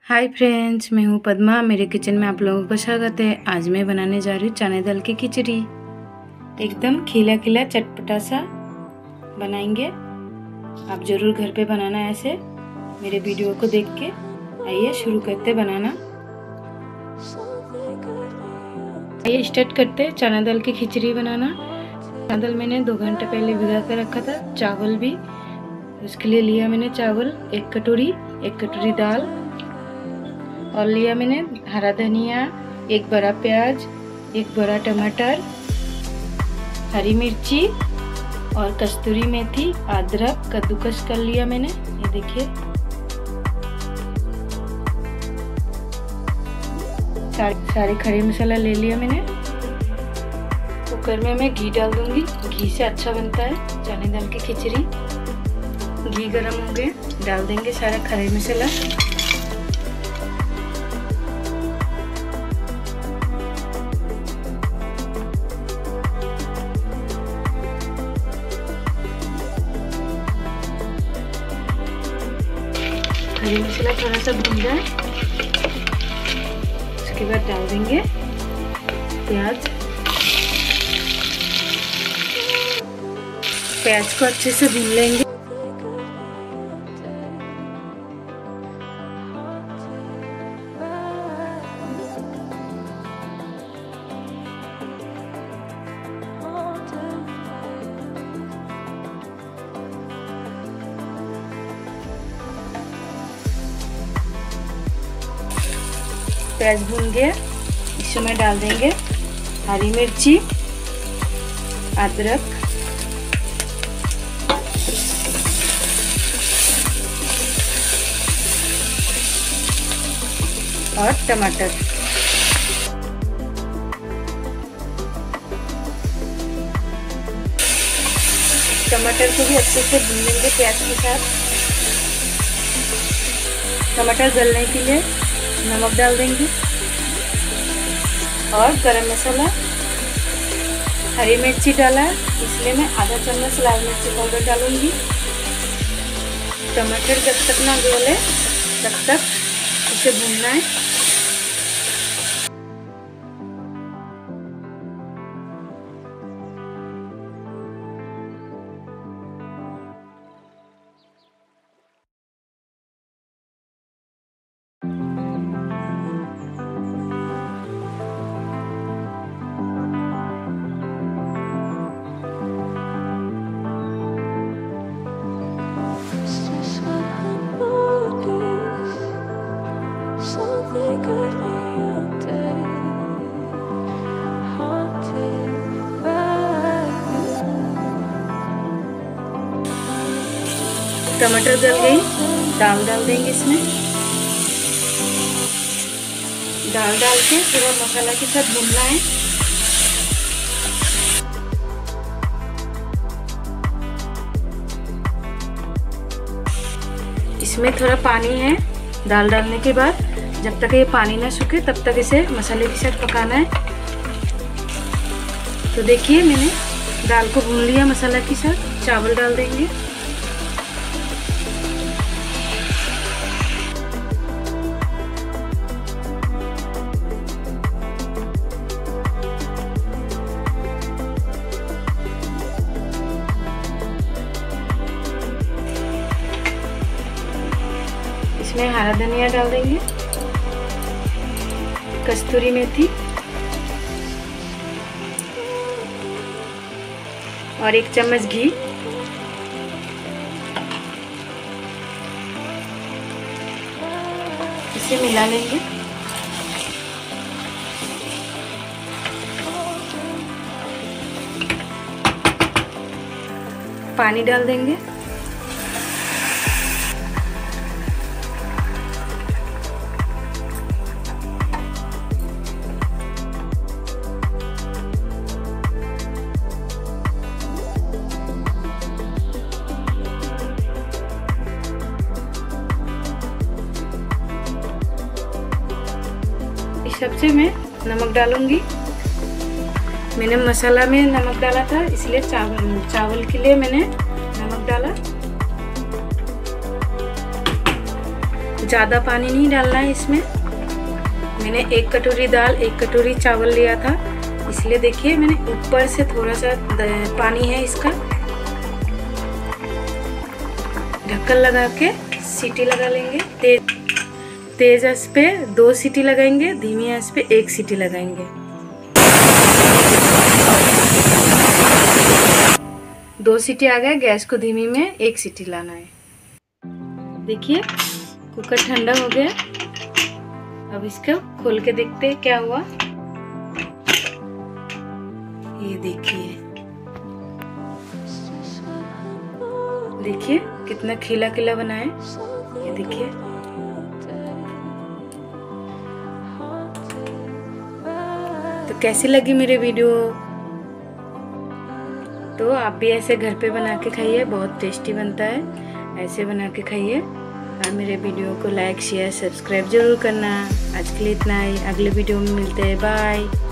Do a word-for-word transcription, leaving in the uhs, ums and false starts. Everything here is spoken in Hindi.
हाय फ्रेंड्स, मैं हूँ पद्मा। मेरे किचन में आप लोगों का स्वागत है। आज मैं बनाने जा रही हूँ चने दाल की खिचड़ी। एकदम खिला खिला चटपटा सा बनाएंगे। आप ज़रूर घर पे बनाना ऐसे। मेरे वीडियो को देख के आइए शुरू करते बनाना। आइए स्टार्ट करते चना दाल की खिचड़ी बनाना। चना दाल मैंने दो घंटे पहले भिगा कर रखा था। चावल भी उसके लिए लिया मैंने। चावल एक कटोरी, एक कटोरी दाल, और लिया मैंने हरा धनिया, एक बड़ा प्याज, एक बड़ा टमाटर, हरी मिर्ची और कस्तूरी मेथी, अदरक कद्दूकस कर लिया मैंने। ये देखिए सारे सारे खड़े मसाला ले लिया मैंने। कुकर में मैं घी डाल दूंगी। घी से अच्छा बनता है चने दाल की खिचड़ी। घी गरम हो गए, डाल देंगे सारा खड़े मसाला। हरी मसाला थोड़ा सा भून जाए, उसके बाद डाल देंगे प्याज। प्याज को अच्छे से भून लेंगे। प्याज भून गया, इसमें डाल देंगे हरी मिर्ची, अदरक, और टमाटर। टमाटर को भी अच्छे से भून लेंगे प्याज के साथ। टमाटर गलने के लिए नमक डाल देंगे और गरम मसाला। हरी मिर्ची डाला इसलिए मैं आधा चम्मच लाल मिर्ची पाउडर डालूंगी। टमाटर जब तक ना गले तब तक इसे भूनना है। टमाटर गल गई, दाल डाल देंगे इसमें। दाल डाल के पूरा मसाला के साथ भूनना है। इसमें थोड़ा पानी है दाल डालने के बाद। जब तक ये पानी ना सूखे तब तक इसे मसाले के साथ पकाना है। तो देखिए मैंने दाल को भून लिया मसाला के साथ। चावल डाल देंगे। इसमें हरा धनिया डाल देंगे, कस्तूरी मेथी और एक चम्मच घी। इसे मिला लेंगे। पानी डाल देंगे। सबसे मैं नमक डालूंगी। मैंने मसाला में नमक डाला था इसलिए चावल चावल के लिए मैंने नमक डाला। ज़्यादा पानी नहीं डालना है इसमें। मैंने एक कटोरी दाल एक कटोरी चावल लिया था, इसलिए देखिए मैंने ऊपर से थोड़ा सा पानी है इसका। ढक्कन लगा के सीटी लगा लेंगे। तेज तेज आंच पे दो सीटी लगाएंगे, धीमी आंच पे एक सीटी लगाएंगे। दो सीटी आ गया, गैस को धीमी में एक सीटी लाना है। देखिए कुकर ठंडा हो गया। अब इसको खोल के देखते हैं क्या हुआ। ये देखिए देखिए कितना खिला खिला बना है। ये देखिए तो कैसी लगी मेरी वीडियो। तो आप भी ऐसे घर पे बना के खाइए, बहुत टेस्टी बनता है। ऐसे बना के खाइए और मेरे वीडियो को लाइक शेयर सब्सक्राइब जरूर करना। आज के लिए इतना ही, अगले वीडियो में मिलते हैं, बाय।